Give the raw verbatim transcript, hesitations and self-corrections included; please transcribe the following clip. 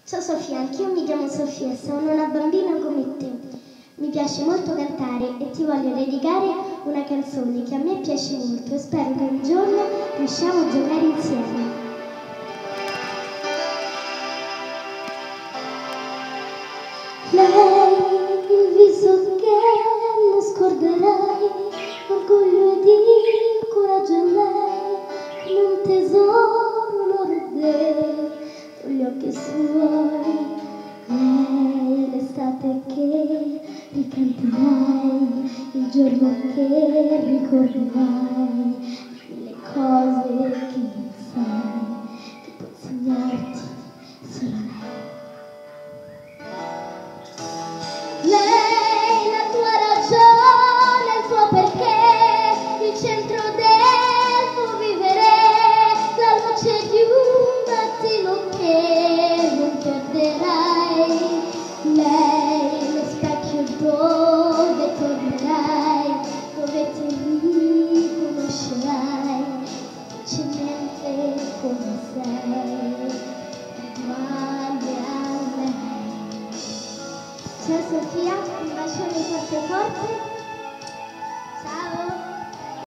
Ciao Sofia, anch'io mi chiamo Sofia, sono una bambina come te. Mi piace molto cantare e ti voglio dedicare una canzone che a me piace molto e spero che un giorno riusciamo a giocare insieme. Lei, il viso che non scorderai, orgoglio ed coraggio in lei, come un tesoro l'oro con gli occhi suoi. Lei, l'estate che ricanterai, il giorno che ricorderai, le cose che non sai, che può insegnarti solo lei. Lei, la tua ragione, il tuo perché, il centro del tuo vivere, la luce di un mattino che non perderai. Lei, lo specchio dove tornerai, dove ti riconoscerai, semplicemente come sei, uguale a lei. Ciao Sofia, un bacione forte forte. Ciao.